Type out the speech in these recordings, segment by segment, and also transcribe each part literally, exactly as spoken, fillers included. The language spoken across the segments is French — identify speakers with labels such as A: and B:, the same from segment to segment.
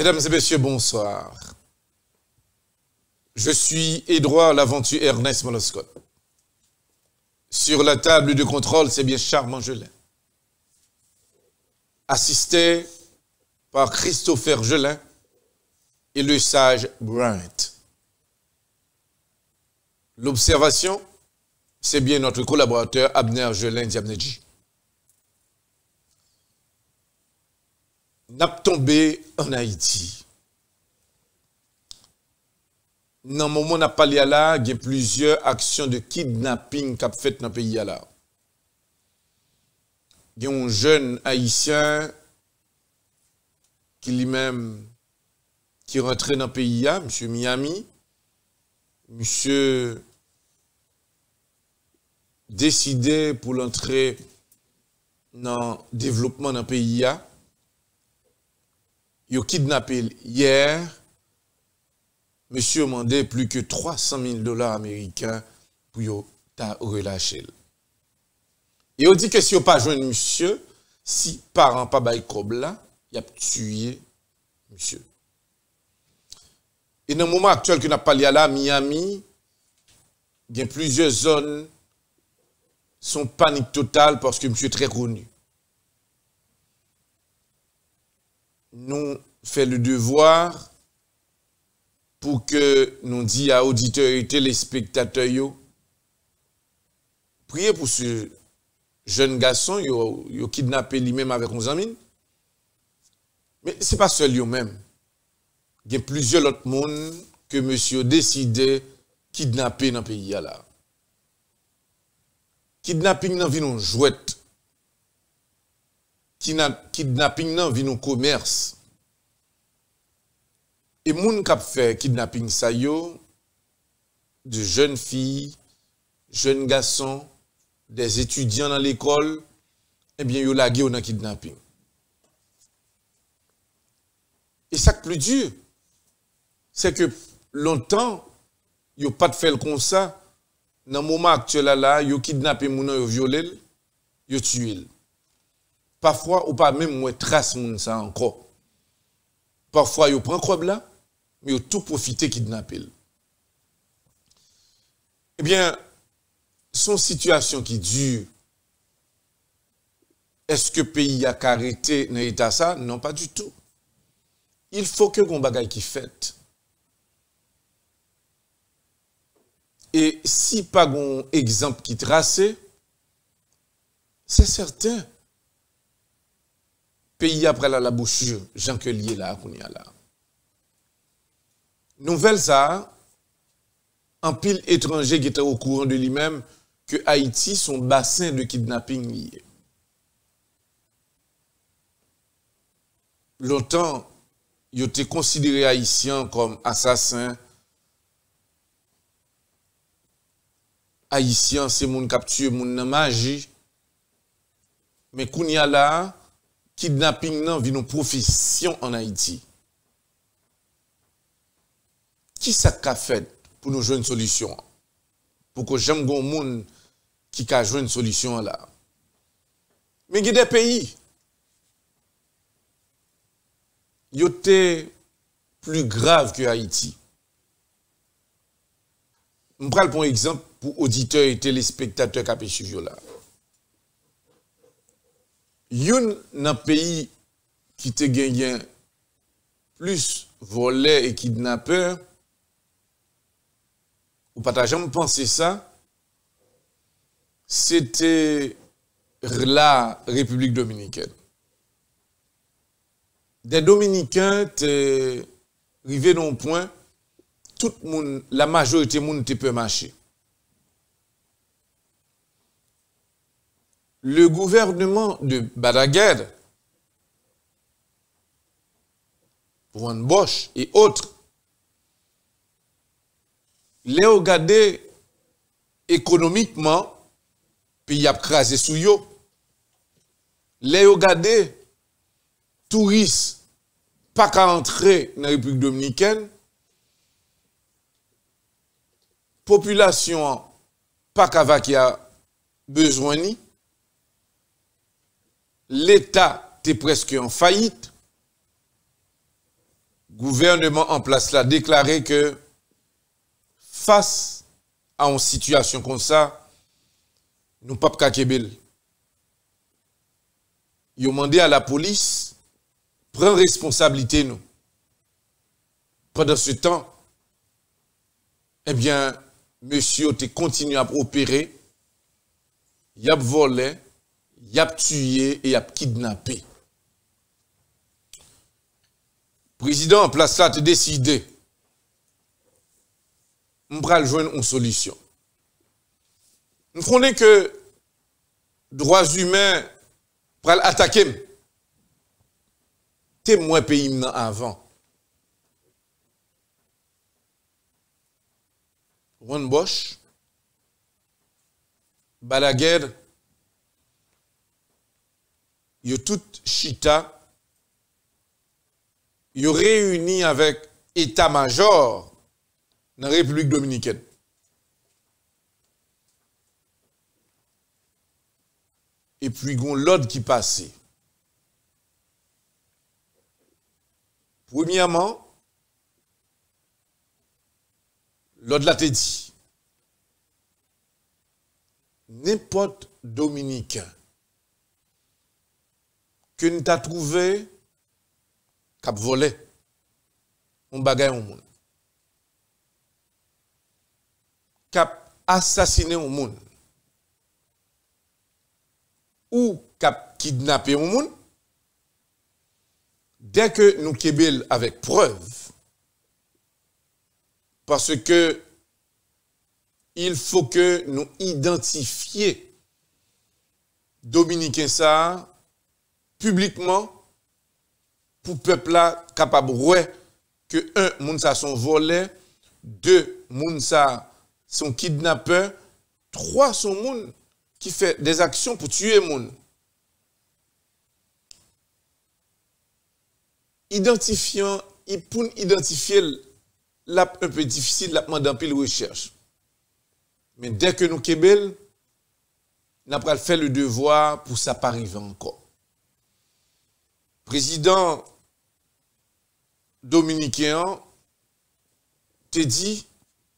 A: Mesdames et messieurs, bonsoir. Je suis Édouard Laventure Ernest Moloscott. Sur la table de contrôle, c'est bien Charles Angelin. Assisté par Christopher Gelin et le sage Bryant. L'observation, c'est bien notre collaborateur Abner Gelin Diamneji. N'a tombé en Haïti. Dans le moment où on a parlé là, il y a plusieurs actions de kidnapping qui ont fait dans le pays là. Il y a un jeune haïtien qui lui-même qui est rentré dans le pays là, M. Miami, monsieur décidé pour l'entrée dans le développement dans le pays là. Il a kidnappé hier. Monsieur a demandé plus que trois cent mille dollars américains pour le relâcher. Et on dit que si on pas joindre monsieur, si parent pas bail cob là, il a tué monsieur. Et dans le moment actuel que nous avons parlé là, Miami, il y a plusieurs zones sont panique totale parce que monsieur est très connu. Nous faisons le devoir pour que nous disions à auditeurs et téléspectateurs, priez pour ce jeune garçon, il a kidnappé lui-même avec onze amis. Mais ce n'est pas seul lui-même. Il y a plusieurs autres monde que monsieur a décidé de kidnapper dans le pays. Là. Kidnapping dans une jouette. Kidnapping dans un commerce. Et moun k'ap fait kidnapping sa yo, de jeunes filles, jeunes garçons, des étudiants dans l'école, eh bien yo lagé ou dans kidnapping. Et ça qui plus dur, c'est que longtemps, yo pas de fait comme ça. Dans le moment actuel là, yo kidnappé moun yo violé, yo tué. Parfois, ou pas même moi trace moun ça encore. Parfois, yo prend quoi là, mais yo tout profiter kidnapper. Eh bien, son situation qui dure, est-ce que le pays a arrêté dans l'état ça? Non, pas du tout. Il faut que gon bagay qui fait. Et si pas gon exemple qui tracé, c'est certain. Pays après la bouchure, Jean que lié là, qu'on y a là. Nouvelle ça, un pile étranger qui était au courant de lui-même que Haïti, son bassin de kidnapping lié. Longtemps, il était considéré haïtien comme assassin. Haïtien, c'est mon capture, mon magie. Mais qu'on y a là, kidnapping nan vit une profession en Haïti. Qui ça qu'a fait pour nous jouer une solution? Pour que j'aime gon moun qui a joué une solution là. Mais il y a des pays qui étaient plus graves que Haïti. Je prends pour exemple pour auditeurs et téléspectateurs qui ont suivi là. Yon nan pays qui te gagné plus volés et kidnappeurs, ou pas jamais pensé ça, c'était la République dominicaine. Des Dominicains te arrivé dans un point, tout le monde, la majorité monde te peut marcher. Le gouvernement de Balaguer, Juan Bosch et autres, les regardé économiquement, puis y a crasé sous yo. Les regardé touristes, pas qu'à entrer dans la République dominicaine, population, pas qu'à vaquer besoin ni. L'État était presque en faillite. gouvernement en place là déclaré que face à une situation comme ça, nous pas qu'à Kébel. Ils ont demandé à la police prendre responsabilité nous. Pendant ce temps, eh bien, monsieur a continué à opérer, il a volé, il a tué et il a kidnappé. Le président en place là a décidé, on va joindre une solution. Nous connaissons que droits humains pour attaquer témoin pays avant. Ron Bosch, Balaguer, yo tout chita, yo réuni avec état-major dans la République dominicaine. Et puis, gon l'ordre qui passait. Premièrement, l'ordre l'a dit. N'importe dominicain que nous t'a trouvé cap volé, on bagaille au monde. Cap assassiné au monde. Ou cap kidnappé au monde. Dès que nous kébel avec preuve, parce que il faut que nous identifions Dominicains ça publiquement pour peuple là capable ouais que un moun ça sont volés, deux moun ça sont kidnappeurs, trois sont moun qui fait des actions pour tuer moun. Identifiant, pour identifier là un peu difficile, là demande un peu de recherche. Mais dès que nous kébel, nous avons fait le devoir pour ça pas arriver encore. Président dominicain te dit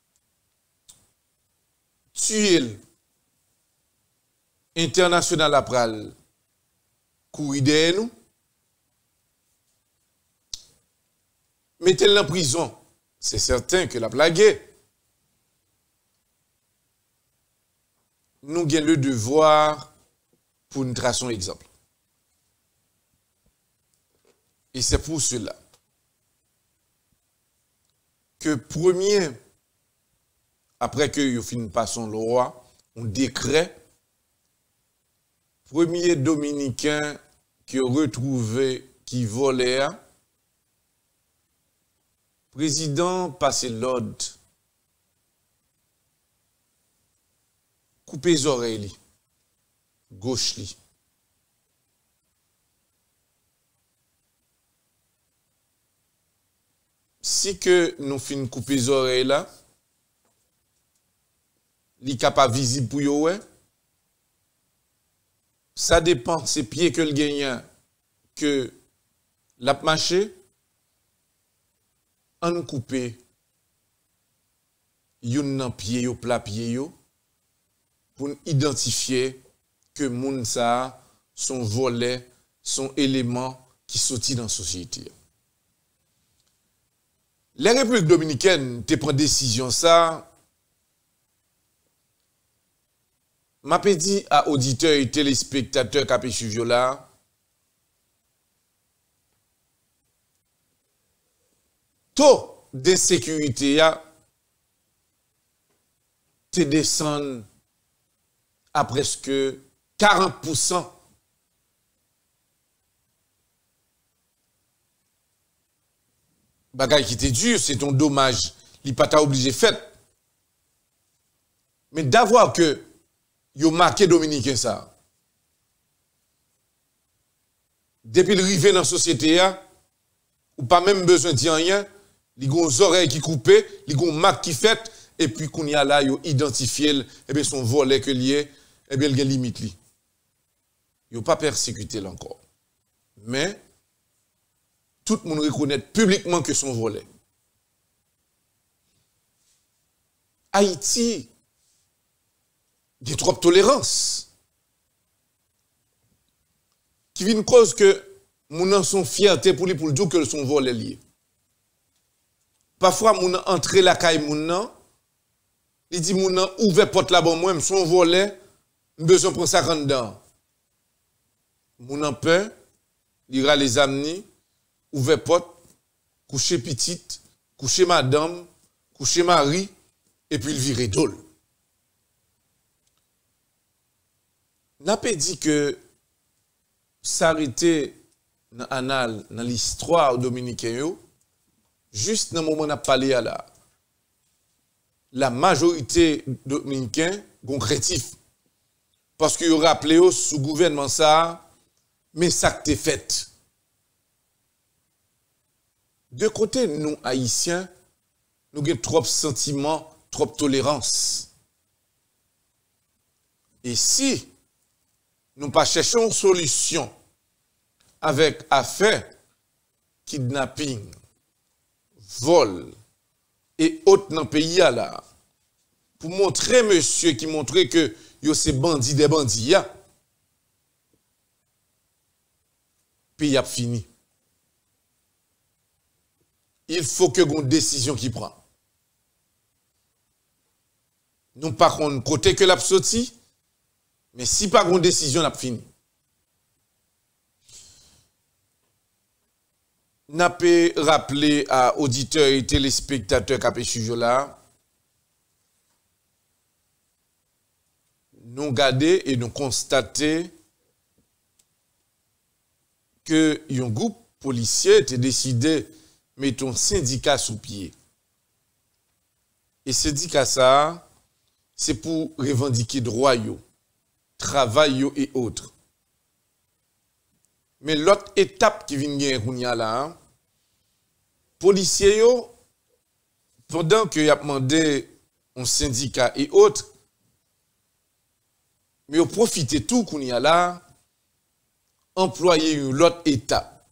A: tuer international après courir derrière nous, mettez-le en prison. C'est certain que la blague. Nous avons le devoir pour nous tracer un exemple. Et c'est pour cela que premier, après que nous finissons par son loi, on décret, premier dominicain qui a retrouvé, qui volait, président passe l'ordre, couper les oreilles, gauche li. Si que nous finissons couper les oreilles là, li capable visible pour yo ouais. Ça dépend c'est pieds que le gagnant que l'a marché en couper yon nan pied yo plat pied yo pour identifier que moun sa son volet, son élément qui sorti dans la société. Les Républiques dominicaines te prend décision ça. M'a dit à auditeurs et téléspectateurs qui ont suivi là. Taux de sécurité a te descend à presque quarante pour cent. Bagay qui était dur, c'est ton dommage. Il pas ta obligé fait. Mais d'avoir que yo marqué Dominicain ça. Depuis le rivé dans la société, ou pas même besoin de dire rien, li gon oreilles qui coupé, li gon marque qui fait, et puis qu'on y a là, yo identifié, et bien son volet que lié, et bien il y a limite li. Yo pas persécuté encore. Mais, tout le monde reconnaît publiquement que son volé. Haïti, il y a trop de tolérance. Qui vient une cause que mon son fierté pour lui pour dire que son vol est lié. Parfois, mon entre la caille mon il dit mon ouvre porte là-bas moi, son volet, besoin pour ça rendre dedans. Mon en peur, il ira les amener, ouvre porte, coucher petite, coucher madame, coucher mari, et puis il vire dole. N'a pas dit que s'arrêter dans l'annale, dans l'histoire dominicaine, juste dans le moment où on a parlé à la, la majorité dominicaine concrétif. Parce qu'il y aura rappelé sous gouvernement ça, mais ça qui est fait. De côté, nous, Haïtiens, nous avons trop de sentiments, trop de tolérance. Et si nous ne cherchons pas une solution avec affaire, kidnapping, vol et autres dans le pays là, pour montrer monsieur qui montrait que yo c'est bandit des bandits, le pays a fini. Il faut que une décision qui prend. Nous par contre côté que l'a sorti, mais si pas une décision n'a fini. N'a pas rappelé à auditeurs et téléspectateurs qui ont suivi là, nous regardons et nous constatons que un groupe policier a décidé de mettre un syndicat sous pied. Et ce syndicat ça, c'est pour revendiquer droit, travail et autres. Mais l'autre étape qui vient de là, policiers, pendant que y a demandé un syndicat et autres, mais ils profitent tout qu'on y a là, employer une l'autre étape.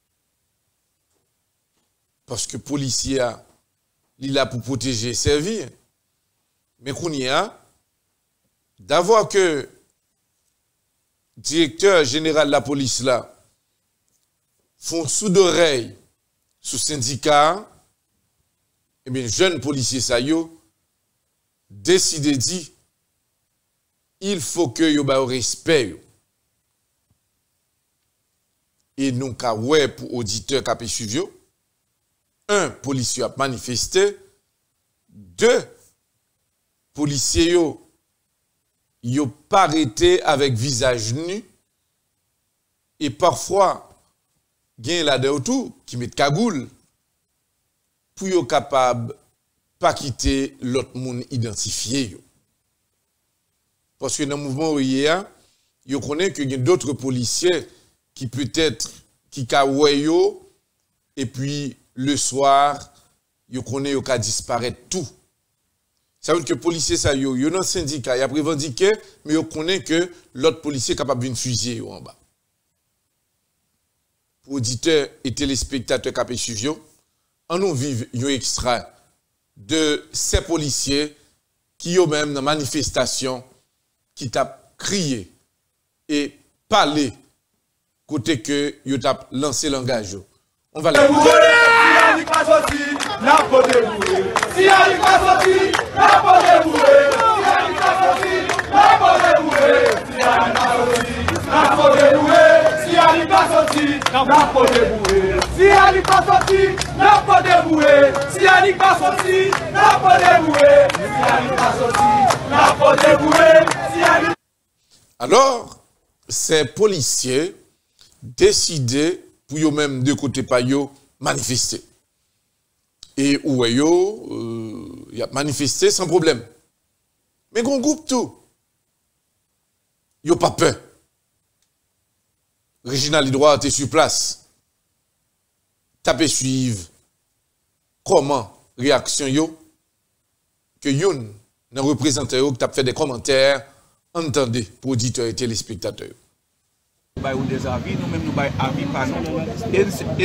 A: Parce que policier, il est là pour protéger et servir. Mais qu'on y a, d'avoir que directeur général de la police là font sous d'oreille sous syndicat, et bien jeune policier ça yo décide dit il faut que yo ba respect yo. Et nous ka ouais pour auditeur qui a suivi un policier a manifesté, deux policiers yo yo pas arrêté avec visage nu et parfois gen là de tout qui met cagoule pour yo capable pas quitter l'autre monde identifié yo. Parce que dans le mouvement hier yo connaît que y a d'autres policiers qui peut-être qui ka yo et puis le soir yo connaît yo ka disparaître tout. Ça veut dire que les policiers, ça yo, yo dans syndicat, y a revendiqué, mais yo connaît que l'autre policier est capable de fusiller en bas. Pour auditeurs et téléspectateurs qui ont suivi, on nous vive un extrait de ces policiers qui ont même dans manifestation qui t'a crié et parlé côté que yo t'a lancé langage. On va le si elle n'est pas sortie, la peau est bourrée. Si elle n'est pas sortie, la peau est bourrée. Si elle n'est pas sortie, la peau est bourrée. Si elle n'est pas sortie, la peau est bourrée. Si elle n'est pas sortie, la peau est bourrée. Si elle n'est pas sortie, la peau est bourrée. Alors, ces policiers décidaient pour eux-mêmes de côté pas yo manifester. Et où est yo, il y a manifesté sans problème. Mais qu'on groupe tout. Yo pas peur. Réginald Lidroit était sur place. Tapez suivre comment réaction yo que yon nan représentant yo qui t'a fait des commentaires, entendez pour auditeurs et téléspectateurs.
B: Bah, ou des avis, nous-mêmes nous baillons avis par nous. Et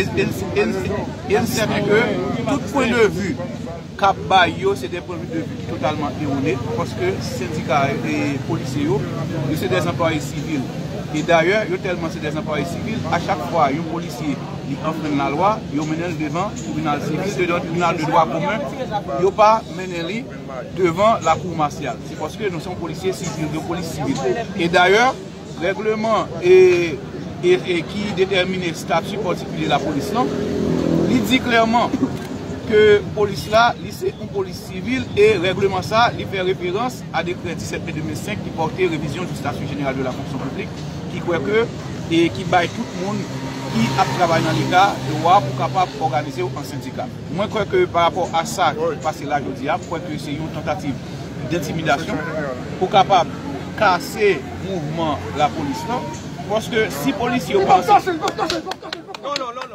B: il sait que tout point de vue cap bayo c'est des points de vue totalement erronés parce que syndicats et policiers c'est des employés civils. Et d'ailleurs, tellement c'est des employés civils, à chaque fois un policier qui enfreint la loi, il mène devant le tribunal civil, devant le tribunal de droit commun, il ne pas mener devant la cour martiale. C'est parce que nous sommes policiers civils, de police civile. Et d'ailleurs, règlement et, et, et qui détermine le statut particulier de la police, non, il dit clairement que la police là, c'est une police civile et règlement ça, il fait référence à décret dix-sept mai deux mille cinq qui portait révision du statut général de la fonction publique, qui croit que et qui baille tout le monde qui a travaillé dans l'État droit pour capable d'organiser un syndicat. Moi, je crois que par rapport à ça, passé là, je dis, je crois que c'est une tentative d'intimidation pour capable casser le mouvement de la police là. Parce que si les policiers pensent. Non, non, non,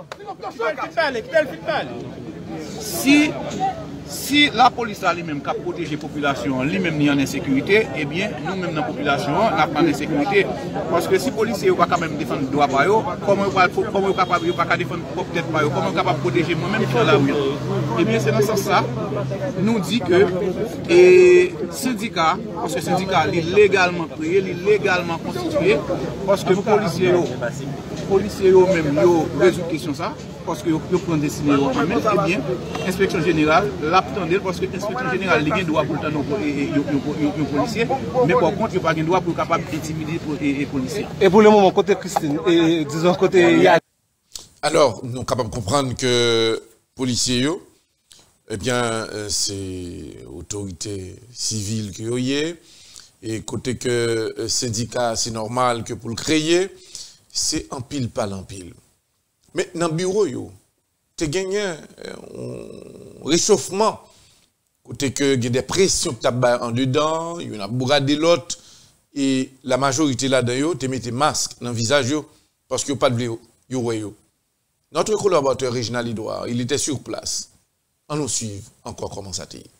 B: non. Si, si la police a lui-même qui protège la population, lui-même ni en insécurité, eh bien, nous-mêmes dans la population, nous avons en insécurité. Parce que si les policiers ne peuvent pas même défendre le droit, comment ils ne peuvent pas défendre peut-être pas, comment ils ne peuvent pas protéger moi-même dans la rue. Eh bien, c'est dans ce sens-là, nous dit que le syndicat, parce que le syndicat est légalement créé, il est légalement constitué, parce que les policiers, les policiers eux-mêmes, ils résolvent la question ça. Parce que vous prenez des signes en même, eh bien, l'inspection générale l'attendait parce que l'inspection générale a le droit pour les policiers, mais par contre, il n'y a pas le droit pour capable d'intimider les policiers.
C: Et pour le moment, côté Christine, et disons côté Yann.
A: Alors, nous sommes capables de comprendre que les policiers, eh bien, c'est autorité civile qui est, et côté que syndicat, c'est normal que pour le créer, c'est en pile, pas en pile. Mais dans le bureau, tu as gagné un réchauffement. Côté que il y a des pressions que tu as en dedans, il y a bourradé l'autre, et la majorité là-dedans, tu mets tes masques dans le visage, parce qu'il n'y a pas de vidéo. Notre collaborateur Réginald Edouard, il était sur place. On nous suit encore comment ça t'est.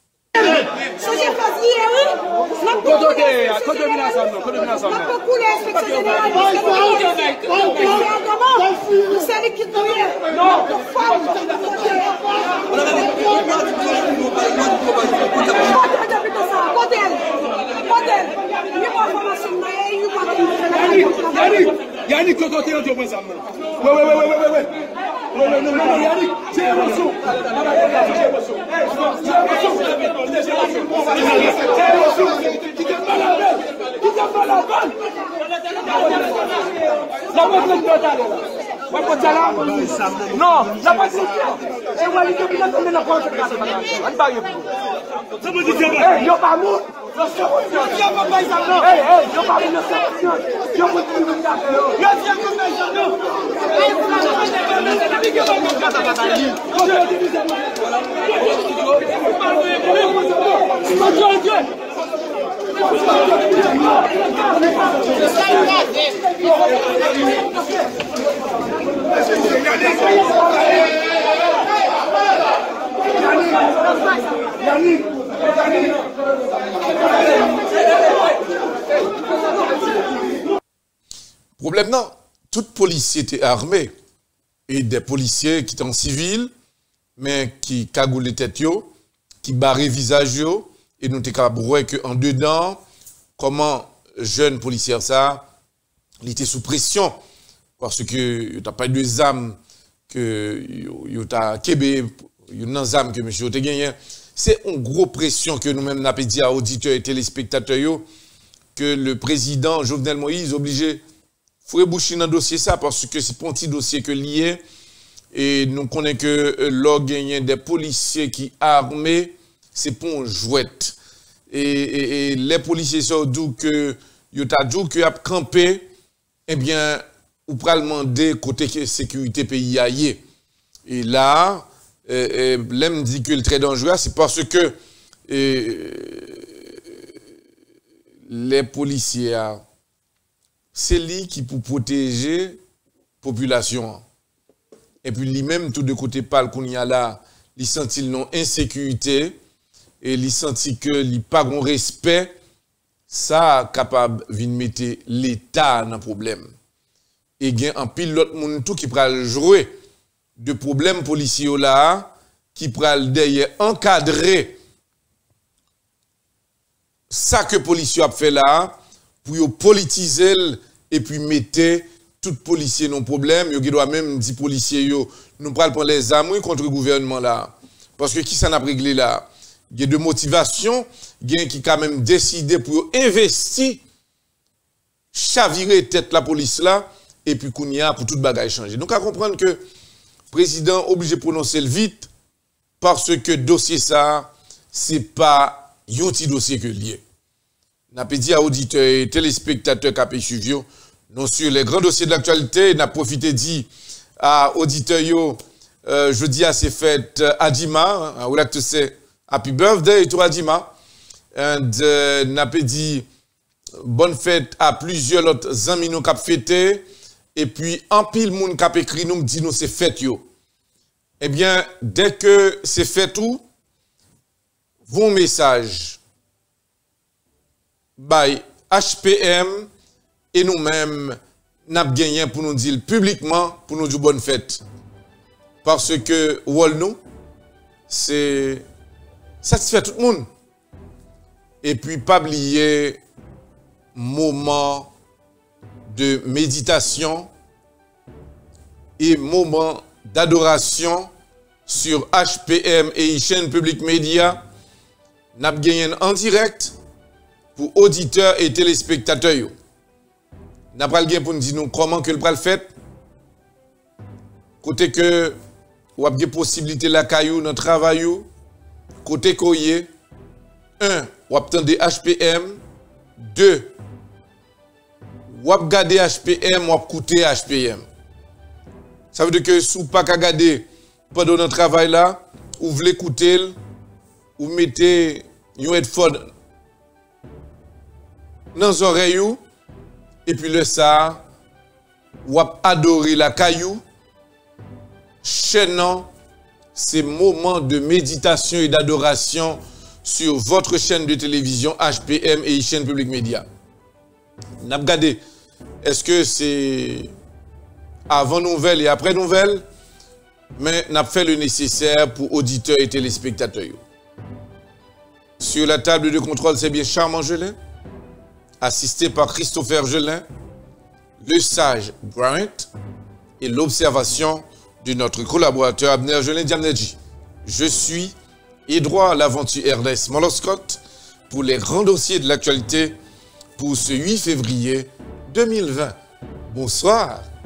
D: Yannick, tu as dit que tu as dit. Oui, oui, oui, oui, oui. Non, non, non, non, Yannick, c'est émotion. C'est émotion. C'est émotion. Qui t'a pas la balle. Qui t'a pas la balle. La balle totale. Non, la balle c'est bien. Et on va lui dire que tu n'as pas de place. On va y aller. Ça me dit que il n'y a pas mot. Il n'y a pas de place. Hey, hey, il n'y a pas de place. Il n'y a pas de place. Il y a bien comme ça, non.
A: Problème non, tout policier était armé et des policiers qui étaient en civil, mais qui cagoulent les têtes, qui barraient le visage, et nous étions capables de voir qu'en dedans, comment jeune policier ça, il était sous pression, parce que il n'y a pas de âmes que il y a kébé, il y a des âmes que monsieur a gagné. C'est une grosse pression que nous-mêmes n'avons dit à auditeurs et téléspectateurs que le président Jovenel Moïse obligé faut boucher dans le dossier ça parce que c'est un petit dossier que lié et nous connaissons que l'or gagné des policiers qui armés c'est pour une jouette et, et, et les policiers sont d'où que yo t'a dit que a campé eh bien ou pral demander côté sécurité pays aillé et là eh, eh, l'aime dit que le très dangereux c'est parce que eh, les policiers a c'est lui qui pour protéger la population. Et puis lui-même, tout de côté parle qu'on y a là, il sentit non insécurité et il sentit que il pas bon respect, ça capable de mettre l'État dans le problème. et il y a un pilote moun tout qui pral jouer de problèmes policiers là, qui pral derrière encadrer ça que policiers a fait là, pour politiser et puis mettre tout policier non problème, yo qui doit même dire policiers yo, nous pral prendre les armes contre le gouvernement là. Parce que qui ça n'a réglé là? Il y a de motivation, il y a qui quand même décidé pour investir, chavirer tête la police là, et puis qu'on y a pour tout bagage changer. Donc à comprendre que le président obligé de prononcer le vite, parce que dossier ça, c'est pas un petit dossier que lié. N'a pas dit à auditeurs et téléspectateurs qui ont suivi, non sur les grands dossiers de l'actualité, n'a profité dit à auditeurs yo, euh, je dis à ces fêtes Adima, hein, ou là que tu sais, happy birthday to Adima, et euh, n'a pas dit bonne fête à plusieurs autres amis nous qui ont fêté, et puis en pile moun qui a écrit nous dit nous c'est fête yo. Eh bien, dès que c'est fait tout, vos messages by H P M et nous-mêmes, n'a gagné pour nous dire publiquement, pour nous dire bonne fête. Parce que, wol nous, c'est satisfait tout le monde. Et puis, pas oublier moment de méditation et moment d'adoration sur H P M et chaîne Public Média, n'a gagné en direct pour auditeurs et téléspectateurs. N'a pas le gain pour nous dire comment que le pral fait. Côté que ou a des possibilités la caillou dans travail côté koye un ou attendre H P M deux ou garder H P M ou écouter H P M. Ça veut dire que si vous pas garder pendant notre travail là, ou voulez écouter ou mettez un headphone dans les oreilles et puis le ça ou adorer la caillou chaînant ces moments de méditation et d'adoration sur votre chaîne de télévision H P M et chaîne Public Média. N'a regardé est-ce que c'est avant nouvelle et après nouvelle, mais n'a fait le nécessaire pour auditeurs et téléspectateurs. Sur la table de contrôle, c'est bien Charmant Gelin, assisté par Christopher Gelin, le sage Bryant et l'observation de notre collaborateur Abner Gelin Diamneji. Je suis et droit à l'aventure Ernest Moloscott pour les grands dossiers de l'actualité pour ce huit février deux mille vingt. Bonsoir.